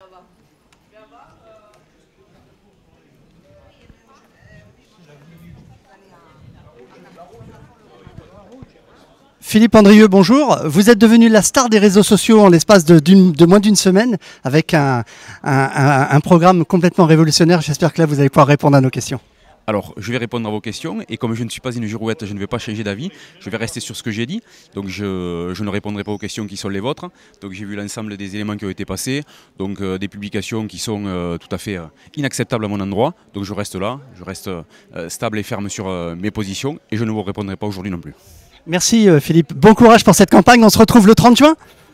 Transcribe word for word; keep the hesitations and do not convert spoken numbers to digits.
Philippe Andrieux, bonjour. Vous êtes devenu la star des réseaux sociaux en l'espace de, de moins d'une semaine avec un, un, un, un programme complètement révolutionnaire. J'espère que là, vous allez pouvoir répondre à nos questions. Alors, je vais répondre à vos questions et comme je ne suis pas une girouette, je ne vais pas changer d'avis. Je vais rester sur ce que j'ai dit. Donc, je, je ne répondrai pas aux questions qui sont les vôtres. Donc, j'ai vu l'ensemble des éléments qui ont été passés. Donc, euh, des publications qui sont euh, tout à fait euh, inacceptables à mon endroit. Donc, je reste là. Je reste euh, stable et ferme sur euh, mes positions et je ne vous répondrai pas aujourd'hui non plus. Merci Philippe. Bon courage pour cette campagne. On se retrouve le trente juin.